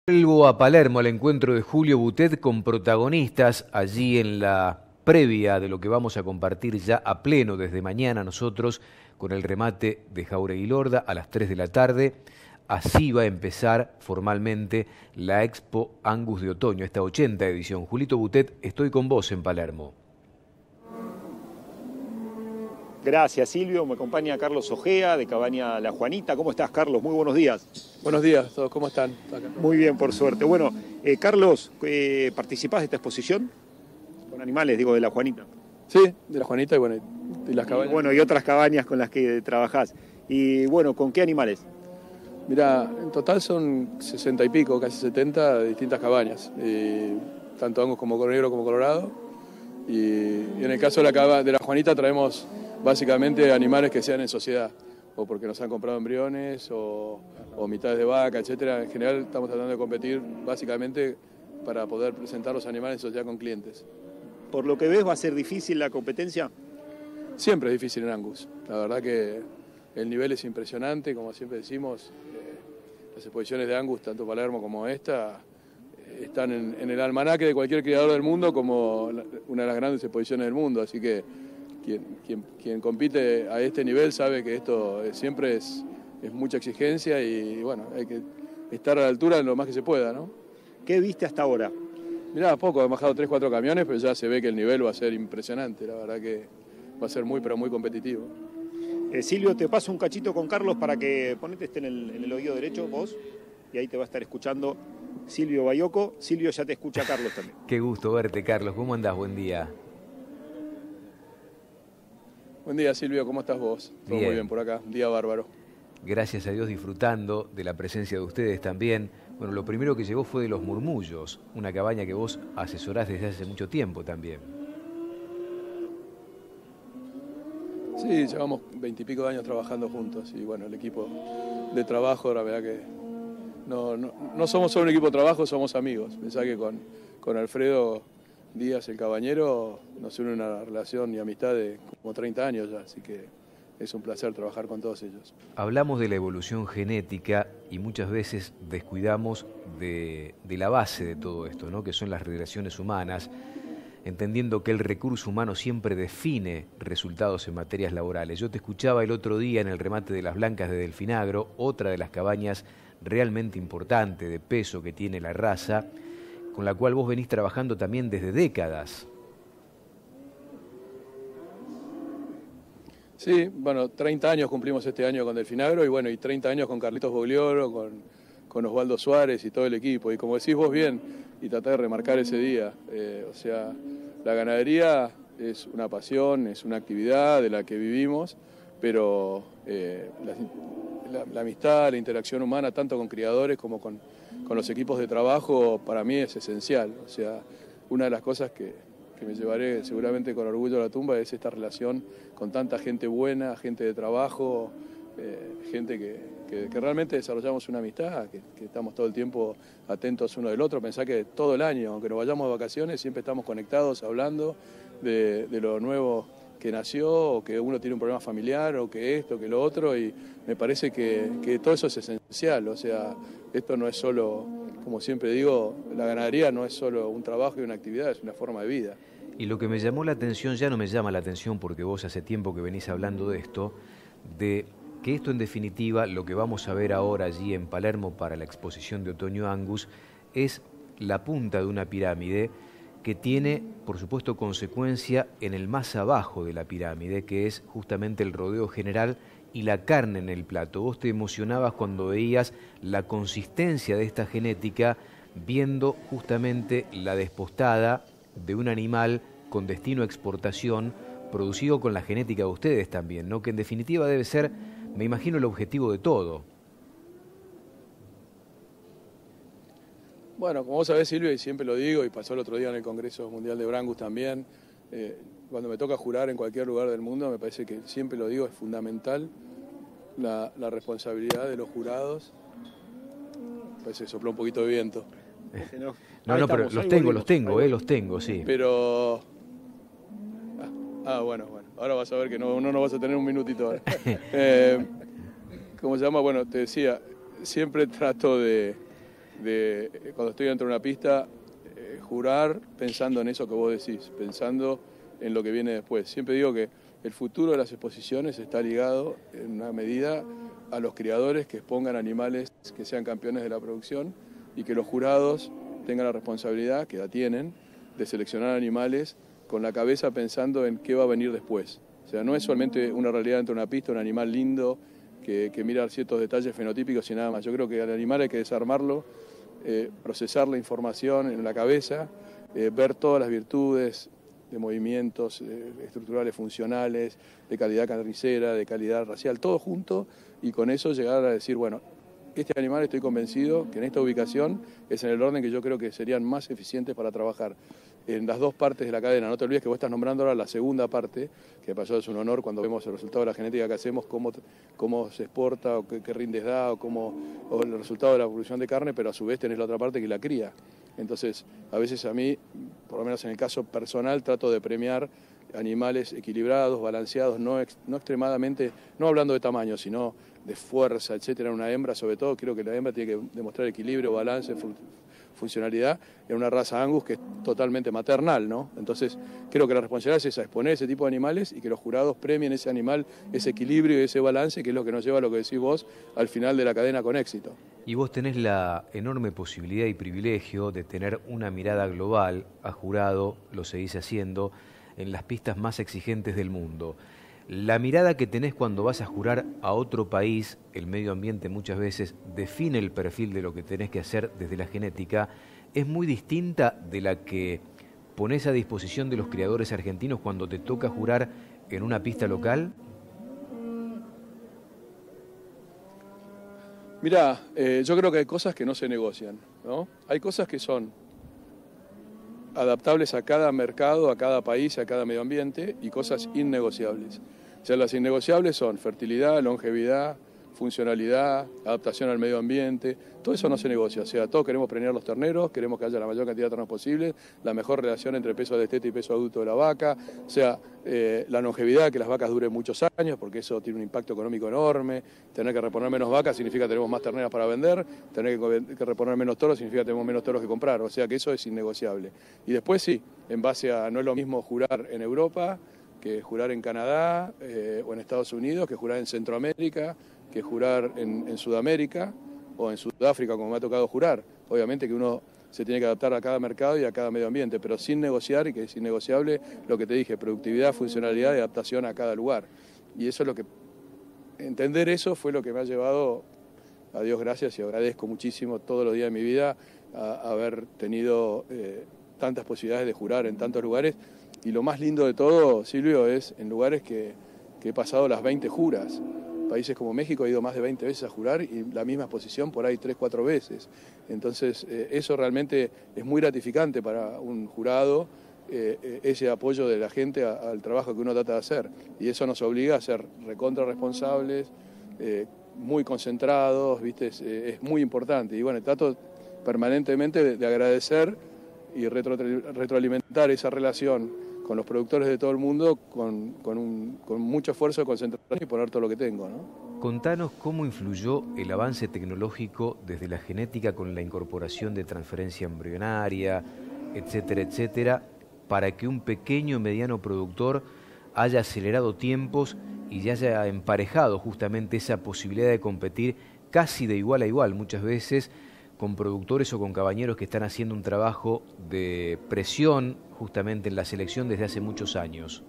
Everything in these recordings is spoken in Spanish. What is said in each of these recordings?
Vuelvo a Palermo al encuentro de Julio Boutet con protagonistas allí en la previa de lo que vamos a compartir ya a pleno desde mañana nosotros con el remate de Jáuregui Lorda a las 3 de la tarde. Así va a empezar formalmente la Expo Angus de otoño, esta 80 edición. Julito Boutet, estoy con vos en Palermo. Gracias, Silvio. Me acompaña Carlos Ojea, de Cabaña La Juanita. ¿Cómo estás, Carlos? Muy buenos días. Buenos días, todos. ¿Cómo están? Muy bien, por suerte. Bueno, Carlos, ¿participás de esta exposición? Con animales, digo, de La Juanita. Sí, de La Juanita y bueno, de las cabañas. Y otras cabañas con las que trabajás. Y bueno, ¿con qué animales? Mirá, en total son 60 y pico, casi 70 de distintas cabañas. Tanto Angus como Negro como Colorado. Y en el caso de la Juanita traemos básicamente animales que sean en sociedad, o porque nos han comprado embriones, o mitades de vaca, etcétera. En general estamos tratando de competir básicamente para poder presentar los animales en sociedad con clientes. Por lo que ves, ¿va a ser difícil la competencia? Siempre es difícil en Angus. La verdad que el nivel es impresionante, como siempre decimos. Las exposiciones de Angus, tanto Palermo como esta, están en el almanaque de cualquier criador del mundo como una de las grandes exposiciones del mundo, así que quien compite a este nivel sabe que esto siempre es mucha exigencia y bueno, hay que estar a la altura en lo más que se pueda, ¿no? ¿Qué viste hasta ahora? Mirá, poco, han bajado 3-4 camiones, pero ya se ve que el nivel va a ser impresionante, la verdad que va a ser muy, pero muy competitivo. Silvio, te paso un cachito con Carlos para que ponete en el oído derecho, vos, y ahí te va a estar escuchando Silvio Bayoco. Silvio, ya te escucha Carlos también. Qué gusto verte, Carlos. ¿Cómo andás? Buen día. Buen día, Silvio, ¿cómo estás vos? Todo Bien. Muy bien por acá, un día bárbaro. Gracias a Dios disfrutando de la presencia de ustedes también. Bueno, lo primero que llegó fue de Los Murmullos, una cabaña que vos asesorás desde hace mucho tiempo también. Sí, llevamos 20 y pico de años trabajando juntos y bueno, el equipo de trabajo, la verdad que no somos solo un equipo de trabajo, somos amigos. Pensá que con Alfredo Díaz, el cabañero, nos une una relación y amistad de como 30 años ya, así que es un placer trabajar con todos ellos. Hablamos de la evolución genética y muchas veces descuidamos de la base de todo esto, ¿no? Que son las relaciones humanas, entendiendo que el recurso humano siempre define resultados en materias laborales. Yo te escuchaba el otro día en el remate de las Blancas de Delfinagro, otra de las cabañas realmente importante, de peso que tiene la raza, con la cual vos venís trabajando también desde décadas. Sí, bueno, 30 años cumplimos este año con Delfinagro y bueno, y 30 años con Carlitos Boglioro, con Osvaldo Suárez y todo el equipo. Y como decís vos bien, y traté de remarcar ese día, o sea, la ganadería es una pasión, es una actividad de la que vivimos, pero la amistad, la interacción humana, tanto con criadores como con los equipos de trabajo, para mí es esencial. O sea, una de las cosas que me llevaré seguramente con orgullo a la tumba es esta relación con tanta gente buena, gente de trabajo, gente que realmente desarrollamos una amistad, que estamos todo el tiempo atentos uno del otro. Pensá que todo el año, aunque nos vayamos de vacaciones, siempre estamos conectados hablando de lo nuevo que nació, o que uno tiene un problema familiar, o que esto, que lo otro, y me parece que todo eso es esencial. O sea, esto no es solo, como siempre digo, la ganadería no es solo un trabajo y una actividad, es una forma de vida. Y lo que me llamó la atención, ya no me llama la atención porque vos hace tiempo que venís hablando de esto, de que esto en definitiva, lo que vamos a ver ahora allí en Palermo para la exposición de Otoño Angus, es la punta de una pirámide que tiene, por supuesto, consecuencia en el más abajo de la pirámide, que es justamente el rodeo general y la carne en el plato. Vos te emocionabas cuando veías la consistencia de esta genética, viendo justamente la despostada de un animal con destino a exportación, producido con la genética de ustedes también, ¿no? Que en definitiva debe ser, me imagino, el objetivo de todo. Bueno, como vos sabés, Silvio, y siempre lo digo, y pasó el otro día en el Congreso Mundial de Brangus también, cuando me toca jurar en cualquier lugar del mundo, me parece que, siempre lo digo, es fundamental la responsabilidad de los jurados. Parece que sopló un poquito de viento. No, pero los tengo, sí. Pero... bueno, ahora vas a ver que no vas a tener un minutito ahora. ¿Cómo se llama? Bueno, te decía, siempre trato de cuando estoy dentro de una pista, jurar pensando en eso que vos decís, pensando en lo que viene después. Siempre digo que el futuro de las exposiciones está ligado en una medida a los criadores que expongan animales que sean campeones de la producción y que los jurados tengan la responsabilidad, que la tienen, de seleccionar animales con la cabeza pensando en qué va a venir después. O sea, no es solamente una realidad dentro de una pista, un animal lindo que mira ciertos detalles fenotípicos y nada más. Yo creo que al animal hay que desarmarlo, procesar la información en la cabeza, ver todas las virtudes de movimientos estructurales, funcionales, de calidad carnicera, de calidad racial, todo junto, y con eso llegar a decir, bueno, este animal estoy convencido que en esta ubicación es en el orden que yo creo que serían más eficientes para trabajar en las dos partes de la cadena. No te olvides que vos estás nombrando ahora la segunda parte, que pasó es un honor cuando vemos el resultado de la genética que hacemos, cómo se exporta, o qué rindes da, o el resultado de la producción de carne, pero a su vez tenés la otra parte que la cría. Entonces, a veces a mí, por lo menos en el caso personal, trato de premiar animales equilibrados, balanceados, no extremadamente, no hablando de tamaño, sino de fuerza, etcétera. Una hembra, sobre todo, creo que la hembra tiene que demostrar equilibrio, balance, funcionalidad en una raza Angus que es totalmente maternal, ¿no? Entonces, creo que la responsabilidad es esa, exponer ese tipo de animales y que los jurados premien ese animal, ese equilibrio y ese balance, que es lo que nos lleva a lo que decís vos al final de la cadena con éxito. Y vos tenés la enorme posibilidad y privilegio de tener una mirada global a jurado, lo seguís haciendo, en las pistas más exigentes del mundo. La mirada que tenés cuando vas a jurar a otro país, el medio ambiente muchas veces define el perfil de lo que tenés que hacer desde la genética, es muy distinta de la que ponés a disposición de los criadores argentinos cuando te toca jurar en una pista local. Mirá, yo creo que hay cosas que no se negocian, ¿no? Hay cosas que son adaptables a cada mercado, a cada país, a cada medio ambiente, y cosas innegociables. O sea, las innegociables son fertilidad, longevidad, funcionalidad, adaptación al medio ambiente, todo eso no se negocia. O sea, todos queremos preñar los terneros, queremos que haya la mayor cantidad de terneros posible, la mejor relación entre peso de destete y peso adulto de la vaca, o sea, la longevidad, que las vacas duren muchos años, porque eso tiene un impacto económico enorme. Tener que reponer menos vacas significa que tenemos más terneras para vender, tener que reponer menos toros significa que tenemos menos toros que comprar, o sea que eso es innegociable. Y después sí, en base a, no es lo mismo jurar en Europa que jurar en Canadá o en Estados Unidos, que jurar en Centroamérica, que jurar en Sudamérica o en Sudáfrica, como me ha tocado jurar. Obviamente que uno se tiene que adaptar a cada mercado y a cada medio ambiente, pero sin negociar, y que es innegociable lo que te dije, productividad, funcionalidad y adaptación a cada lugar. Y eso es lo que, entender eso fue lo que me ha llevado, a Dios gracias, y agradezco muchísimo todos los días de mi vida a haber tenido tantas posibilidades de jurar en tantos lugares. Y lo más lindo de todo, Silvio, es en lugares que he pasado las 20 juras. Países como México he ido más de 20 veces a jurar y la misma exposición por ahí 3, 4 veces. Entonces, eso realmente es muy gratificante para un jurado, ese apoyo de la gente al trabajo que uno trata de hacer. Y eso nos obliga a ser recontra responsables, muy concentrados, ¿viste? Es muy importante. Y bueno, trato permanentemente de agradecer y retroalimentar esa relación con los productores de todo el mundo, con mucho esfuerzo de concentración y poner todo lo que tengo, ¿no? Contanos cómo influyó el avance tecnológico desde la genética con la incorporación de transferencia embrionaria, etcétera, etcétera, para que un pequeño o mediano productor haya acelerado tiempos y ya haya emparejado justamente esa posibilidad de competir casi de igual a igual muchas veces con productores o con cabañeros que están haciendo un trabajo de presión justamente en la selección desde hace muchos años.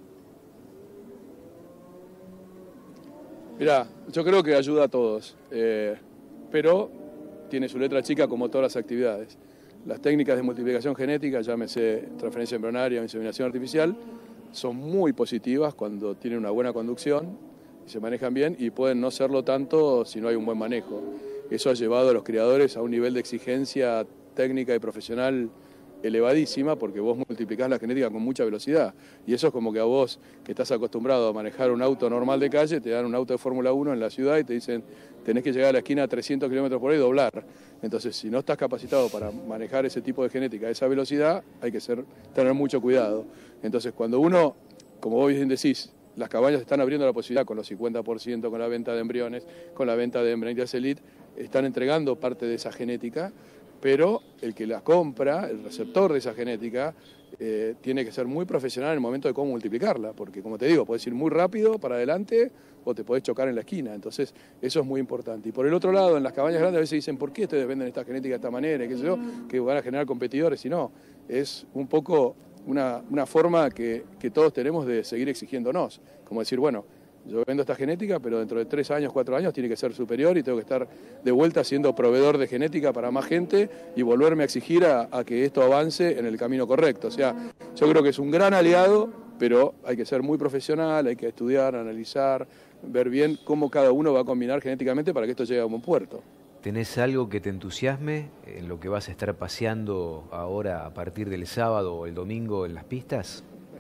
Mirá, yo creo que ayuda a todos, pero tiene su letra chica como todas las actividades. Las técnicas de multiplicación genética, llámese transferencia embrionaria o inseminación artificial, son muy positivas cuando tienen una buena conducción y se manejan bien, y pueden no serlo tanto si no hay un buen manejo. Eso ha llevado a los criadores a un nivel de exigencia técnica y profesional elevadísima, porque vos multiplicás la genética con mucha velocidad. Y eso es como que a vos, que estás acostumbrado a manejar un auto normal de calle, te dan un auto de Fórmula 1 en la ciudad y te dicen, tenés que llegar a la esquina a 300 kilómetros por hora y doblar. Entonces, si no estás capacitado para manejar ese tipo de genética a esa velocidad, hay que tener mucho cuidado. Entonces, cuando uno, como vos bien decís, las cabañas están abriendo la posibilidad con los 50%, con la venta de embriones, con la venta de hembra Indias Elite, están entregando parte de esa genética, pero el que la compra, el receptor de esa genética, tiene que ser muy profesional en el momento de cómo multiplicarla, porque como te digo, podés ir muy rápido para adelante o te podés chocar en la esquina, entonces eso es muy importante. Y por el otro lado, en las cabañas grandes a veces dicen, ¿por qué ustedes venden esta genética de esta manera? Y qué sé yo, que van a generar competidores, y no, es un poco una forma que todos tenemos de seguir exigiéndonos, como decir, bueno, yo vendo esta genética, pero dentro de 3 años, 4 años tiene que ser superior y tengo que estar de vuelta siendo proveedor de genética para más gente y volverme a exigir a que esto avance en el camino correcto. O sea, yo creo que es un gran aliado, pero hay que ser muy profesional, hay que estudiar, analizar, ver bien cómo cada uno va a combinar genéticamente para que esto llegue a un buen puerto. ¿Tenés algo que te entusiasme en lo que vas a estar paseando ahora a partir del sábado o el domingo en las pistas?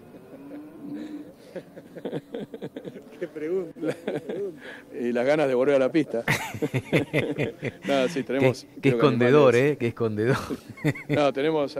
Qué pregunta. Y las ganas de volver a la pista. Nada, sí, tenemos... Qué escondedor, animales, qué escondedor. No, tenemos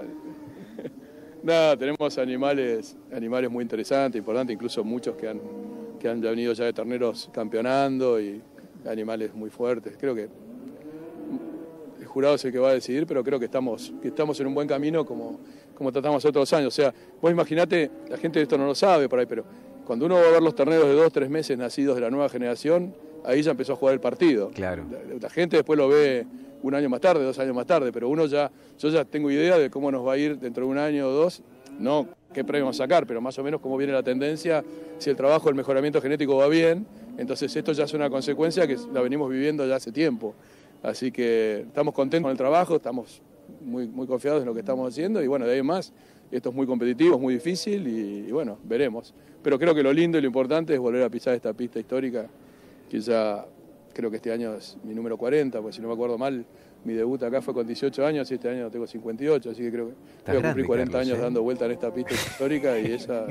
animales muy interesantes, importantes, incluso muchos que han venido ya de terneros campeonando y animales muy fuertes. Creo que el jurado es el que va a decidir, pero creo que estamos en un buen camino como tratamos otros los años. O sea, vos imaginate, la gente de esto no lo sabe por ahí, pero cuando uno va a ver los terneros de 2 o 3 meses nacidos de la nueva generación, ahí ya empezó a jugar el partido. Claro. La gente después lo ve 1 año más tarde, 2 años más tarde, pero yo ya tengo idea de cómo nos va a ir dentro de 1 año o 2, no qué premio vamos a sacar, pero más o menos cómo viene la tendencia, si el trabajo, el mejoramiento genético va bien, entonces esto ya es una consecuencia que la venimos viviendo ya hace tiempo. Así que estamos contentos con el trabajo, estamos muy, muy confiados en lo que estamos haciendo y bueno, de ahí en más, esto es muy competitivo, es muy difícil y bueno, veremos. Pero creo que lo lindo y lo importante es volver a pisar esta pista histórica, que ya creo que este año es mi número 40, porque si no me acuerdo mal, mi debut acá fue con 18 años y este año tengo 58, así que creo que voy a cumplir 40 Carlos, años dando vuelta en esta pista histórica y esa...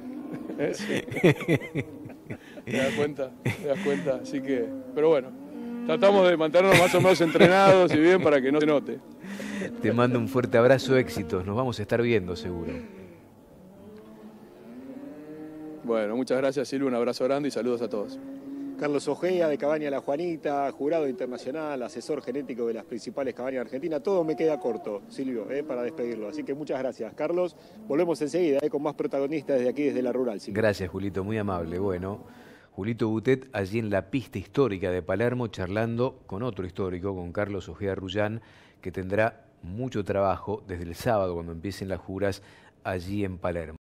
¿Te das cuenta? Así que, pero bueno, tratamos de mantenernos más o menos entrenados y bien para que no se note. Te mando un fuerte abrazo, éxitos, nos vamos a estar viendo seguro. Bueno, muchas gracias Silvio, un abrazo grande y saludos a todos. Carlos Ojea, de Cabaña La Juanita, jurado internacional, asesor genético de las principales cabañas de Argentina. Todo me queda corto, Silvio, para despedirlo. Así que muchas gracias, Carlos. Volvemos enseguida con más protagonistas desde aquí, desde la Rural. Silvio. Gracias, Julito, muy amable. Bueno, Julito Boutet allí en la pista histórica de Palermo charlando con otro histórico, con Carlos Ojea Rullán, que tendrá mucho trabajo desde el sábado cuando empiecen las juras allí en Palermo.